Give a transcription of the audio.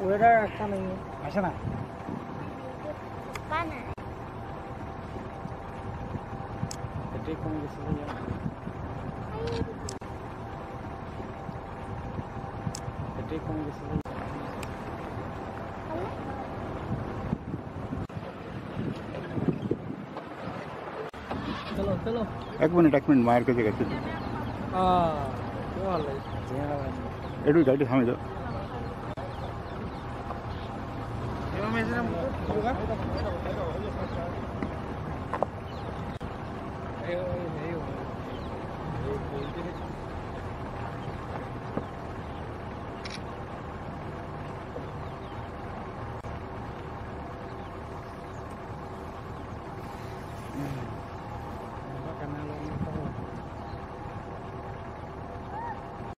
weather coming আসে না পানা এটাই কমে গেছে এটাই কমে গেছে চলো চলো এক মিনিট মায়ের কাছে গেছি একটু গাড়ি থামে যাও এই